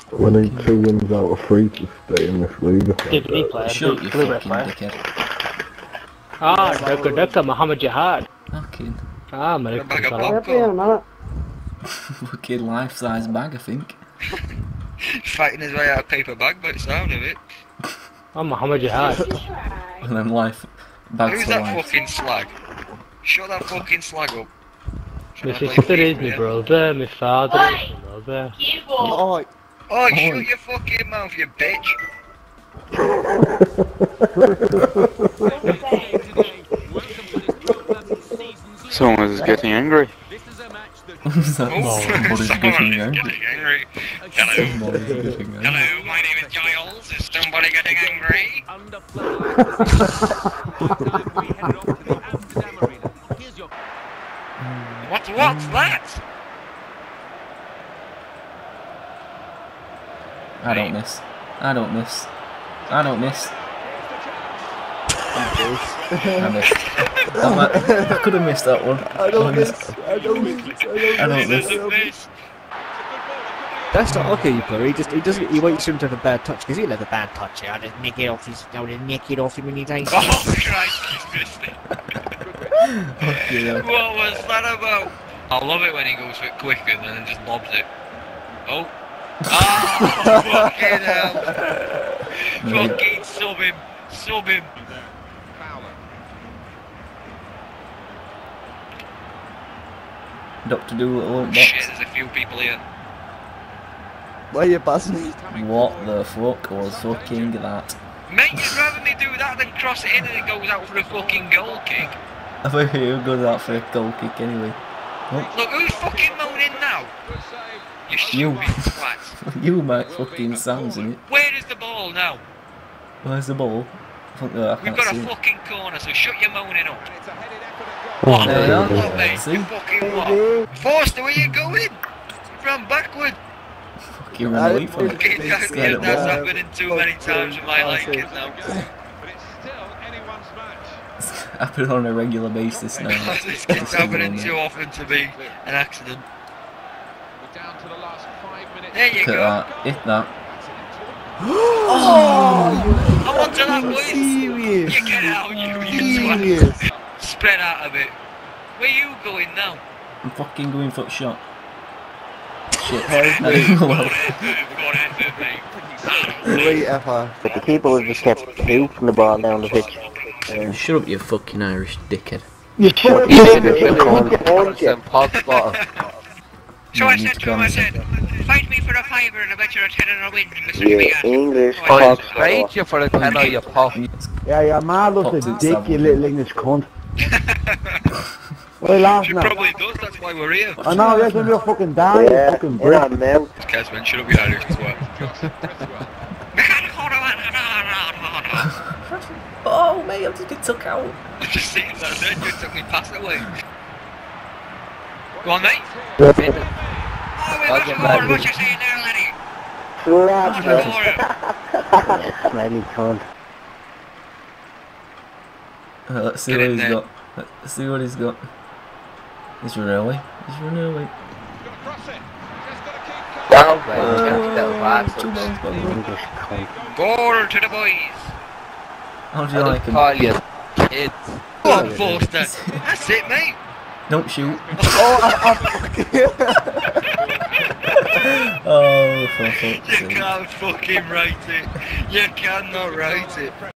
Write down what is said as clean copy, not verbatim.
We need 2 wins out of 3 to stay in this league. DVD player, Shut your Blu-ray fucking player. dickhead. Ah, Dukka, Muhammad Jihad. Fucking. Ah, Bag of Malaikum popcorn. Fucking life-size bag, I think. Fighting his way out of paper bag by the sound of it. Oh, Muhammad Jihad. And then life. Bags Who's for that life. fucking slag? Shut that fucking slag up. My sister is my brother, my father is my mother. Oh, shut your fucking mouth, you bitch. Someone is getting angry. Somebody's getting angry. Hello, my name is Giles. Is somebody getting angry? What's that? I don't miss. I don't miss. I don't miss. I missed. I could have missed that one. I don't miss. I don't miss. That's not okay, keeper. He waits for him to have a bad touch because he'll have a bad touch. I'll just nick it off his. I'll just nick it off him many times. Oh Christ, he's missed it. What was that about? I love it when he goes for it quicker and then just lobs it. Oh. Oh, fucking hell. Fucking sub him. Sub him. Dr. Doolittle box. Shit, there's a few people here. Why are you buzzing? What the fuck was fucking that? Mate, you'd rather me do that than cross it in and it goes out for a fucking goal kick. I thought you were going out for a goal kick anyway. Oh. Look, who's fucking moaning now? You stupid twat. You make fucking sounds in it. Where is the ball now? Where's the ball? I We've can't got see a it. fucking corner, so shut your moaning up. Oh, There you are. What, mate? See? You fucking what? Forster, where you going? You ran backward. Fucking run away from it. Fucking Scared that's of ball. happening too many times for my liking now. It's happening on a regular basis now. This keeps happening too often to be an accident. There you Look go. at that. Hit that. Oh! I want to that boys! Serious. You get out, you twat. Spread out a bit. Where you going now? I'm fucking going for a shot. Shit. Got it, mate. Great effort. But the keeper was just kept pooping the ball down the pitch. Shut up, you fucking Irish dickhead. You So I said to him, fight me for a fiver and I bet you're a tenner a win, Mr. You Fiat. English I'll trade you for a tenner, you pop. Yeah, your man looks a dick, you little English cunt. What are you She laughing at? probably does, that's why we're here. I know, yes, I'm your fucking dad, you fucking in our brick. mouth. Kesman, shut up, you Irish twat. Oh, mate, I've just been took out. I just seen that then, you took me past away. Go on, mate. Yeah. Oh, we got scored, what you saying there, laddie? Smelly cunt. Let's see Get what in he's there. got. Let's see what he's got. He's run away. He's run away. English cunt. Goal to the boys. How do you like him? Call you kids. Go on, Forster. That's it, mate. Don't shoot. Oh, for fuck's you sake. can't fucking write it. You cannot write it.